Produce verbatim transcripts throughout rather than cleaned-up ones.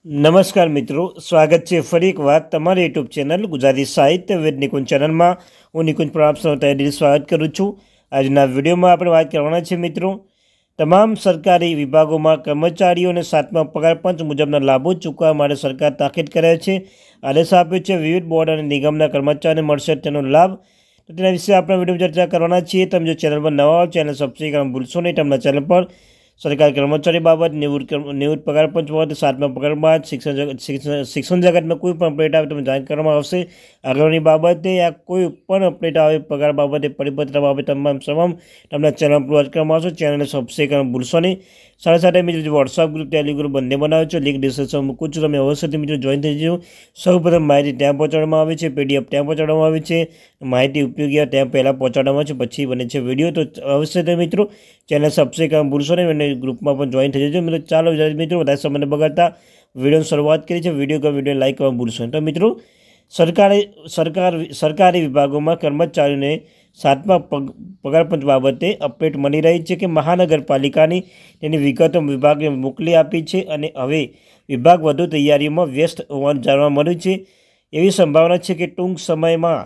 નમસ્કાર મિત્રો, સ્વાગત છે ફરી એક વાર તમારી યુટ્યુબ ચેનલ ગુજરાતી સાહિત્ય વિદ નિકુંજ ચેનલમાં. હું નિકુંજ પ્રણામ તહેદીલ સ્વાગત કરું છું. આજના વિડીયોમાં આપણે વાત કરવાના છે મિત્રો, તમામ સરકારી વિભાગોમાં કર્મચારીઓને સાતમા પગાર પંચ મુજબના લાભો ચૂકવવા માટે સરકાર તાકીદ કરે છે. આદેશ આપ્યો છે. વિવિધ બોર્ડ અને નિગમના કર્મચારીઓને મળશે તેનો લાભ. તો તેના વિશે આપણે વિડીયો ચર્ચા કરવાના છીએ. તમે જો ચેનલ પર નવા હો, ચેનલ સબસ્ક્રાઈબ કરવાનું ભૂલશો નહીં. તમારા ચેનલ પર સરકારી કર્મચારી બાબત, નિવૃત્ત નિવૃત્ત પગાર પંચ બાબત, સાતમા પગાર બાદ શિક્ષણ જગત શિક્ષણ શિક્ષણ જગતમાં કોઈ પણ અપડેટ આવે તમને જાણ કરવામાં આવશે. આગળની બાબતે આ કોઈ પણ અપડેટ આવે પગાર બાબતે, પરિપત્ર બાબતે તમામ તમામ તમને ચેનલ પર વાત કરવામાં આવશે. ચેનલને સબસ્ક્રાઈબ કરવાનું ભૂલશો નહીં. સાથે સાથે મિત્રો વોટ્સઅપ ગ્રુપ, ટેલિગ્રુપ બંને બનાવ્યો છે. લિંક ડિસ્ક્રિપ્શન મૂકું છું. તમે અવશ્યથી મિત્રો જોઈન થઈ જજો. સૌપ્રથમ માહિતી ત્યાં પહોંચાડવામાં આવે છે, પીડીએફ ત્યાં પહોંચાડવામાં આવે છે, માહિતી ઉપયોગી ત્યાં પહેલાં પહોંચાડવામાં આવે છે, પછી બને છે વિડીયો. તો અવશ્ય મિત્રો ચેનલ સબસ્ક્રાઈબ કરવાનું ભૂલશો નહીં અને ગ્રુપમાં પણ જોઈન થઈ જજો. મિત્રો ચાલો મિત્રો વધારે સમય બગાડતા વિડીયોની શરૂઆત કરી છે. વિડીયો ગમે વિડીયો લાઈક કરવાનું ભૂલશો નહીં. તો મિત્રો સરકારી સરકાર સરકારી વિભાગોમાં કર્મચારીઓને સાતમા પગાર પંચ બાબતે અપડેટ મળી રહી છે કે મહાનગરપાલિકાની તેની વિગતો વિભાગે મોકલી આપી છે અને હવે વિભાગ વધુ તૈયારીઓમાં વ્યસ્ત હોવાનું જાણવા મળ્યું છે. એવી સંભાવના છે કે ટૂંક સમયમાં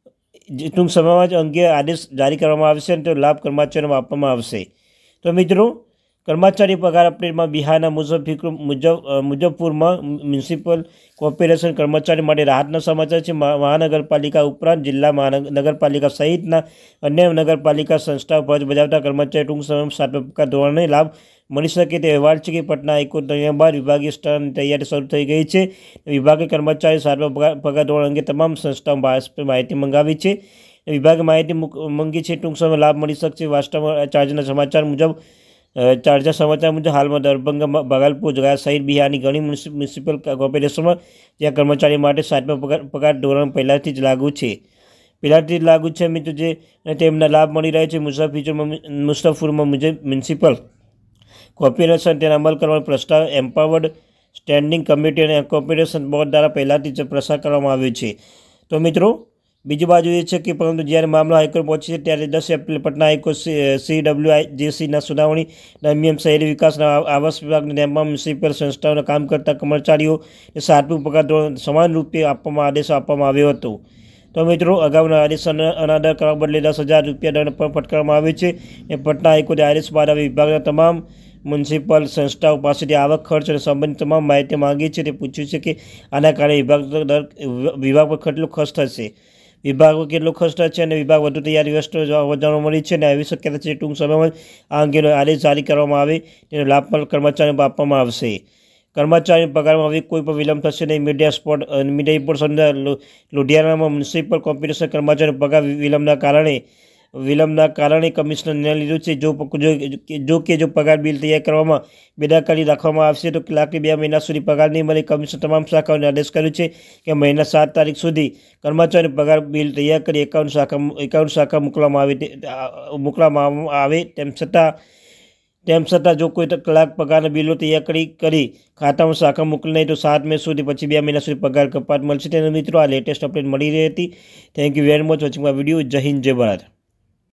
ટૂંક સમયમાં જ અંગે આદેશ જારી કરવામાં આવશે અને તે લાભ કર્મચારીઓને આપવામાં આવશે. તો મિત્રો કર્મચારી પગાર અપડેટમાં બિહારના મુઝફ્ફર મુજબ મુજફ્ફરમાં મ્યુનિસિપલ કોર્પોરેશન કર્મચારી માટે રાહતના સમાચાર છે. મહાનગરપાલિકા ઉપરાંત જિલ્લા મહાનગરપાલિકા સહિતના અન્ય નગરપાલિકા સંસ્થાઓ ફરજ બજાવતા કર્મચારી ટૂંક સમયમાં સાતમા પગાર ધોરણે લાભ મળી શકે તે અહેવાલ છે કે પટના હાઈકોર્ટ બાદ વિભાગીય સ્તરની તૈયારી શરૂ થઈ ગઈ છે. વિભાગે કર્મચારી સાતમા પગાર પગાર ધોરણ અંગે તમામ સંસ્થાઓ માહિતી મંગાવી છે. વિભાગે માહિતી મંગી છે. ટૂંક સમયમાં લાભ મળી શકશે. વાસ્તવમાં ચાર્જના સમાચાર મુજબ ચાર્જના સમાચાર મુજબ હાલમાં દરભંગા, ભાગલપુર, ગયા સહિત બિહારની ઘણી મ્યુનિસિપલ કોર્પોરેશનમાં જ્યાં કર્મચારી માટે સાતમા પગાર પગાર ધોરણ પહેલાંથી જ લાગુ છે પહેલાંથી જ લાગુ છે મિત્રો જે તેમના લાભ મળી રહે છે. મુસાફિરમાં મુસ્તફપુરમાં મ્યુનિસિપલ કોર્પોરેશન તેના અમલ કરવાનો પ્રસ્તાવ એમ્પાવર્ડ સ્ટેન્ડિંગ કમિટી અને કોર્પોરેશન બોર્ડ દ્વારા પહેલાંથી જ પ્રસાર કરવામાં આવ્યો છે. તો મિત્રો બીજી બાજુ એ છે કે પરંતુ જ્યારે મામલો હાઈકોર્ટ પહોંચે છે ત્યારે દસ April Patna high court C W I જેસીના સુનાવણી દરમિયાન શહેરી વિકાસના આવાસ વિભાગની તમામ મ્યુનિસિપલ સંસ્થાઓના કામ કરતા કર્મચારીઓને સાતમું પગાર ધોરણ સમાન રૂપે આપવામાં આદેશ આપવામાં આવ્યો હતો. તો મિત્રો અગાઉના આદેશ અનાદર કરવા બદલે દસ હજાર રૂપિયા દંડ પણ ફટકારવામાં આવ્યો છે. એ પટના હાઈકોર્ટે આદેશ બાદ વિભાગના તમામ મ્યુનિસિપલ સંસ્થાઓ પાસેથી આવક, ખર્ચ અને સંબંધિત તમામ માહિતી માંગી છે. તે પૂછ્યું છે કે આના કારણે વિભાગ દર વિભાગ પર કેટલો ખર્ચ થશે, વિભાગ કેટલો ખર્ચ થશે અને વિભાગ વધુ તૈયારી વ્યસ્ત જાણવા મળી છે. અને આવી શક્યતા છે ટૂંક સમયમાં આ અંગેનો આદેશ જારી કરવામાં આવે તેનો લાભ પણ કર્મચારીઓને આપવામાં આવશે. કર્મચારીઓના પગારમાં હવે કોઈ પણ વિલંબ થશે નહીં. મીડિયા સ્પોટ મીડિયા રિપોર્ટ સમજા લુધિયાણામાં મ્યુનિસિપલ કોર્પોરેશન કર્મચારીઓના પગાર વિલંબના કારણે વિલંબના કારણે કમિશનર નિર્ણય લીધો છે. જો જો કે જો પગાર બિલ તૈયાર કરવામાં બેદરકારી રાખવામાં આવશે તો લાખથી બે મહિના સુધી પગાર નહીં મળે. કમિશનર તમામ શાખાઓને આદેશ કર્યો છે કે મહિના સાત તારીખ સુધી કર્મચારીઓને પગાર બિલ તૈયાર કરી એકાઉન્ટ શાખા એકાઉન્ટ શાખા મોકલવામાં આવે મોકલવામાં આવે તેમ છતાં તેમ છતાં જો કોઈ કલાક પગારના બિલો તૈયાર કરી કરી ખાતામાં શાખા મોકલી નહીં તો સાત મે સુધી પછી બે મહિના સુધી પગાર કપાત મળશે. તેના મિત્રો આ લેટેસ્ટ અપડેટ મળી રહી હતી. Thank you very much watching my video. જય હિન્દ, જય ભારત.